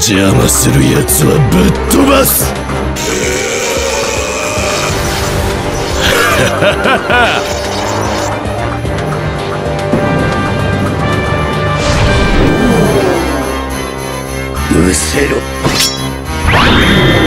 邪魔するやつはぶっ飛ばす。うせろ。